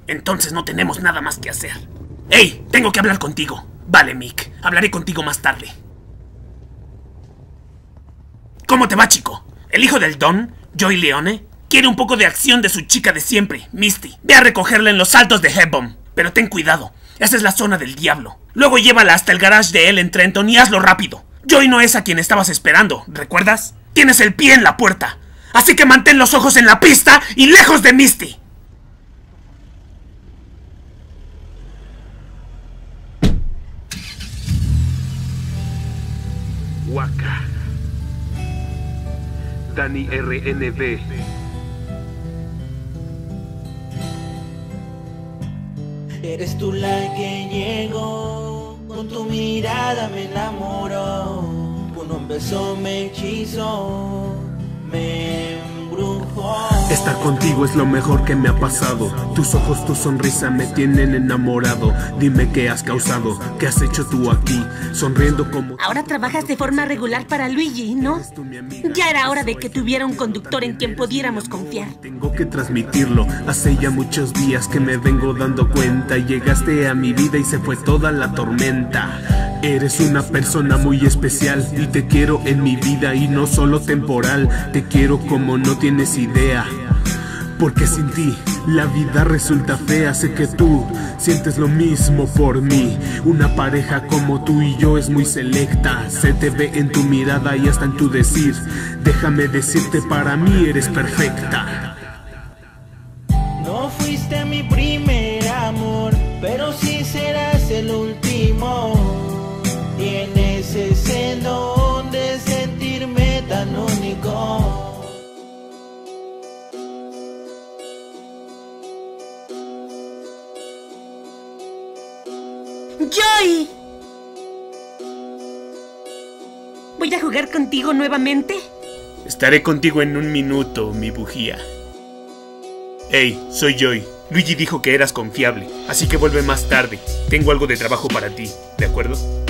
Entonces no tenemos nada más que hacer. ¡Ey! Tengo que hablar contigo. Vale, Mick. Hablaré contigo más tarde. ¿Cómo te va, chico? El hijo del Don, Joey Leone, quiere un poco de acción de su chica de siempre, Misty. Ve a recogerla en los altos de Hebron. Pero ten cuidado. Esa es la zona del diablo. Luego llévala hasta el garage de él en Trenton y hazlo rápido. Joey no es a quien estabas esperando, ¿recuerdas? Tienes el pie en la puerta. Así que mantén los ojos en la pista y lejos de Misty. Waka. Dani RNB. Eres tú la que llegó, con tu mirada me enamoró, con un beso me hechizó, me embrujó. Estar contigo es lo mejor que me ha pasado. Tus ojos, tu sonrisa me tienen enamorado. Dime qué has causado, qué has hecho tú aquí, sonriendo como... Ahora trabajas de forma regular para Luigi, ¿no? Ya era hora de que tuviera un conductor en quien pudiéramos confiar. Tengo que transmitirlo. Hace ya muchos días que me vengo dando cuenta. Llegaste a mi vida y se fue toda la tormenta. Eres una persona muy especial y te quiero en mi vida y no solo temporal. Te quiero como no tienes idea. Porque sin ti la vida resulta fea. Sé que tú sientes lo mismo por mí. Una pareja como tú y yo es muy selecta. Se te ve en tu mirada y hasta en tu decir. Déjame decirte, para mí eres perfecta. No fuiste mi primer amor, pero sí serás el último. Tienes ese don de sentirme tan único. ¡Joey! ¿Voy a jugar contigo nuevamente? Estaré contigo en un minuto, mi bujía. Hey, soy Joey. Luigi dijo que eras confiable, así que vuelve más tarde. Tengo algo de trabajo para ti, ¿de acuerdo?